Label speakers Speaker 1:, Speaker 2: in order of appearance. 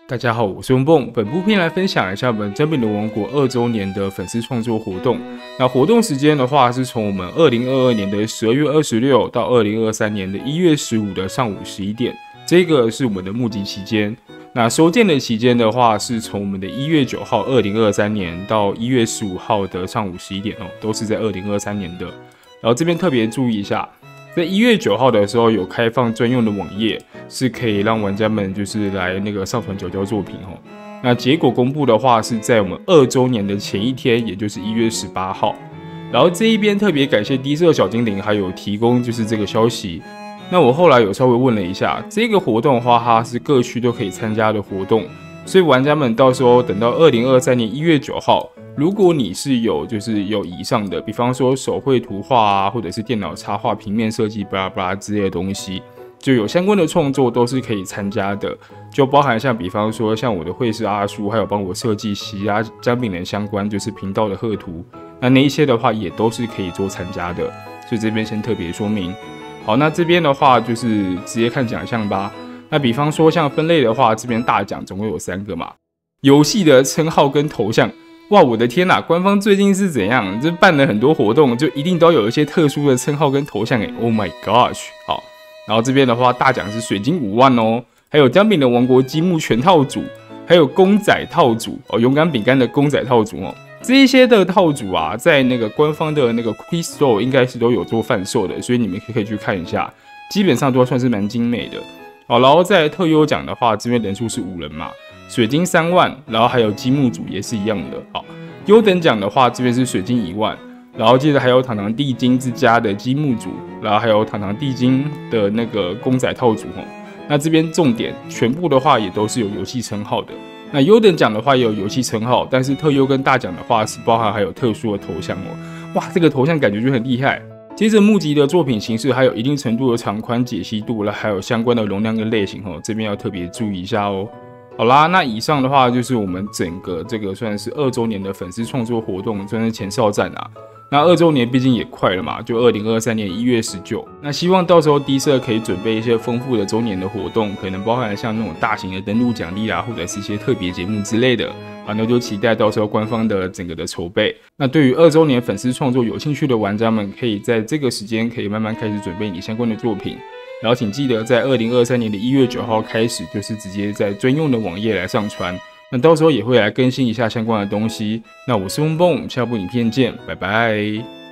Speaker 1: 大家好，我是翁蹦。本部片来分享一下我们姜饼人王国2周年的粉丝创作活动。那活动时间的话，是从我们2022年的12月26到2023年的1月15的上午11点，这个是我们的募集期间。那收件的期间的话，是从我们的1月9号2023年到1月15号的上午11点哦，都是在2023年的。然后这边特别注意一下，在1月9号的时候有开放专用的网页，是可以让玩家们就是来那个上传缴交作品哦。那结果公布的话是在我们2周年的前一天，也就是1月18号。然后这一边特别感谢低色小精灵还有提供就是这个消息。那我后来有稍微问了一下，这个活动的话，它是各区都可以参加的活动，所以玩家们到时候等到2023年1月9号，如果你是有以上的，比方说手绘图画啊，或者是电脑插画、平面设计、巴拉巴拉之类的东西，就有相关的创作都是可以参加的，就包含像比方说像我的绘师阿叔，还有帮我设计其他姜饼人相关就是频道的贺图，那一些的话也都是可以做参加的，所以这边先特别说明。好，那这边的话就是直接看奖项吧。那比方说像分类的话，这边大奖总共有3个嘛，游戏的称号跟头像。哇，我的天哪！官方最近是怎样？这办了很多活动，就一定都有一些特殊的称号跟头像Oh my gosh！ 好，然后这边的话，大奖是水晶5万哦，还有姜饼人王国积木全套组，还有公仔套组哦，勇敢饼干的公仔套组哦。这一些的套组啊，在那个官方的那个 Cookie Store 应该是都有做贩售的，所以你们可以去看一下，基本上都算是蛮精美的。好，然后在特优奖的话，这边人数是5人嘛，水晶3万，然后还有积木组也是一样的。好，优等奖的话，这边是水晶1万，然后接着还有堂堂地精之家的积木组，然后还有堂堂地精的那个公仔套组哦。那这边重点，全部的话也都是有游戏称号的。那优等奖的话也有游戏称号，但是特优跟大奖的话是包含还有特殊的头像哦。哇，这个头像感觉就很厉害。接着募集的作品形式还有一定程度的长宽解析度，还有相关的容量跟类型哦，这边要特别注意一下哦。好啦，那以上的话就是我们整个这个算是2周年的粉丝创作活动，算是前哨战啊。那2周年毕竟也快了嘛，就2023年1月19。那希望到时候低色可以准备一些丰富的周年的活动，可能包含像那种大型的登录奖励啊，或者是一些特别节目之类的。好，那就期待到时候官方的整个的筹备。那对于2周年粉丝创作有兴趣的玩家们，可以在这个时间可以慢慢开始准备你相关的作品。然后请记得在2023年的1月9号开始，就是直接在专用的网页来上传。那到时候也会来更新一下相关的东西。那我是翁蹦，我们下部影片见，拜拜。